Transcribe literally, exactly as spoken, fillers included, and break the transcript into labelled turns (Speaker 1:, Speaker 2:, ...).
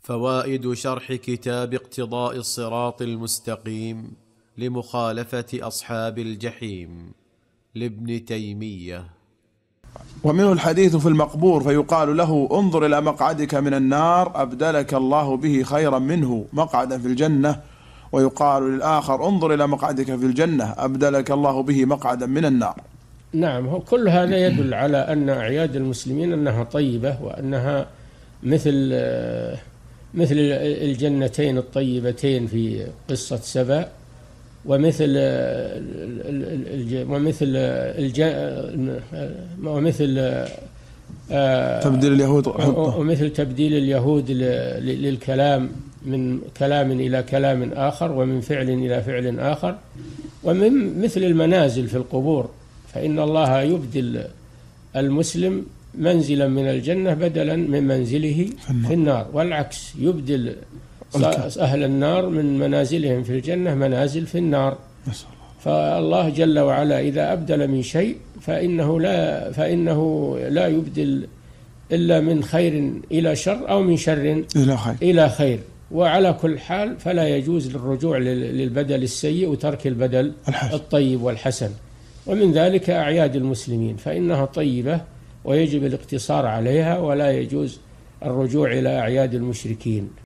Speaker 1: فوائد شرح كتاب اقتضاء الصراط المستقيم لمخالفة أصحاب الجحيم لابن تيمية.
Speaker 2: ومنه الحديث في المقبور فيقال له: انظر إلى مقعدك من النار أبدلك الله به خيرا منه مقعدا في الجنة. ويقال للآخر: انظر إلى مقعدك في الجنة أبدلك الله به مقعدا من النار.
Speaker 3: نعم، هو كل هذا يدل على أن أعياد المسلمين أنها طيبة، وأنها مثل مثل الجنتين الطيبتين في قصة سبأ، ومثل ومثل ومثل
Speaker 2: تبديل اليهود
Speaker 3: ومثل تبديل اليهود للكلام من كلام إلى كلام آخر، ومن فعل إلى فعل آخر، ومن مثل المنازل في القبور، فإن الله يبدل المسلم منزلا من الجنة بدلا من منزله في النار، والعكس يبدل أهل النار من منازلهم في الجنة منازل في النار. فالله جل وعلا إذا أبدل من شيء فإنه لا فإنه لا يبدل إلا من خير إلى شر أو من شر
Speaker 2: إلى خير,
Speaker 3: إلى خير. وعلى كل حال فلا يجوز للرجوع للبدل السيء وترك البدل الحسن. الطيب والحسن. ومن ذلك أعياد المسلمين فإنها طيبة ويجب الاقتصار عليها، ولا يجوز الرجوع إلى أعياد المشركين.